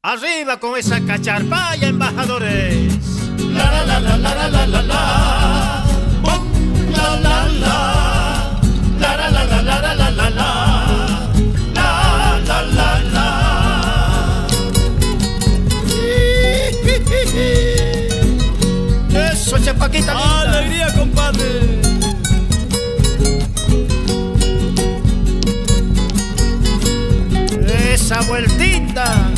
Arriba con esa cacharpaya, embajadores. La la la la la la la la. Bum, la la la. La la la la la la la la la. La la la la. Eso, chapaquita linda. ¡Alegría, compadre! Esa vueltita.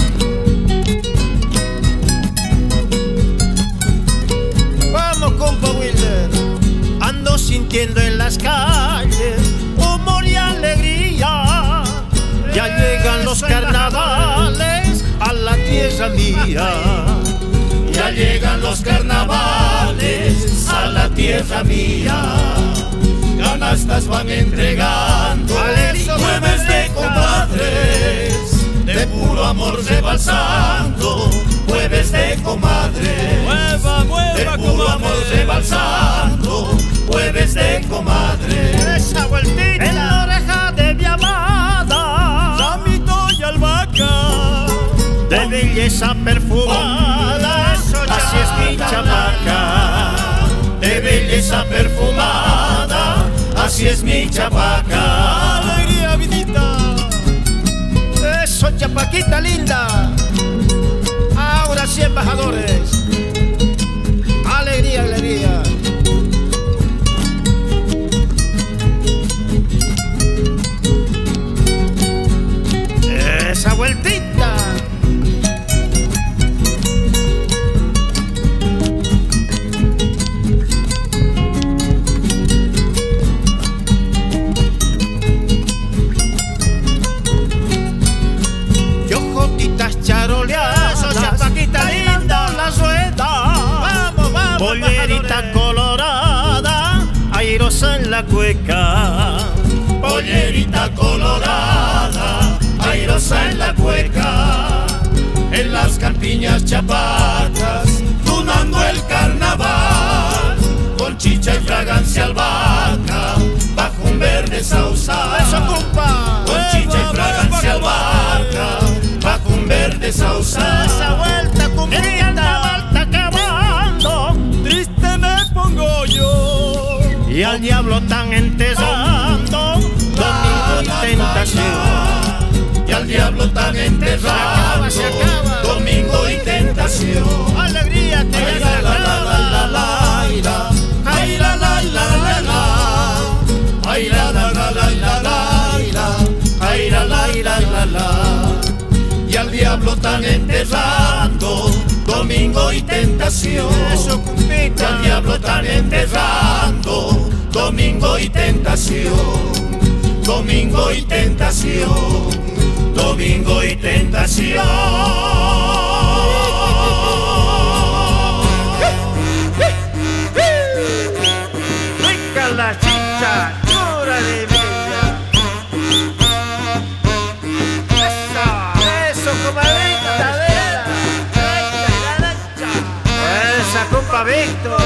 Vamos, compa Wilder. Ando sintiendo en las calles humor y alegría. Ya llegan los carnavales a la tierra mía. Ya llegan los carnavales a la tierra mía. Canastas van entregando, jueves de comadres, de puro amor rebalsando, jueves de comadres. ¡Mueva, mueva, de puro amor rebalsando, jueves de comadres. Esa vueltita en la oreja de mi amada, Ramito y albahaca, de belleza perfumada. Así es mi chamaca, de belleza perfumada. Así es mi chapaca. ¡Alegría, vidita! Eso, chapaquita linda. Ahora sí, embajadores. Alegría, alegría. Esa vueltita. Charoleadas, chapaquita linda, la rueda. Vamos, vamos, pollerita colorada, airosa en la cueca. Pollerita colorada, airosa en la cueca. En las campiñas chapacas, tunando el carnaval. Con chicha y fragancia albahaca, bajo un verde sausal. Eso, compa. Con chicha y fragancia albahaca, bajo un verde sausal. Esa vuelta, cumbita. El carnaval está acabando, Triste me pongo yo. y al diablo están enterrando, domingo y tentación. Y al diablo están enterrando, Se acaba. domingo y tentación. Alegría que Ay, ya se la la la acaba. la la la. Ay, la la la la la. Ay, la la la la la la. Ay, la la la la la. Y al diablo están enterrando, domingo y tentación. Eso, Y cumbita. al diablo están enterrando, domingo y tentación. Domingo y tentación, domingo y tentación. Rica la chicha, dura de bella. Eso, comadrita, vela. Esa, compa Víctor.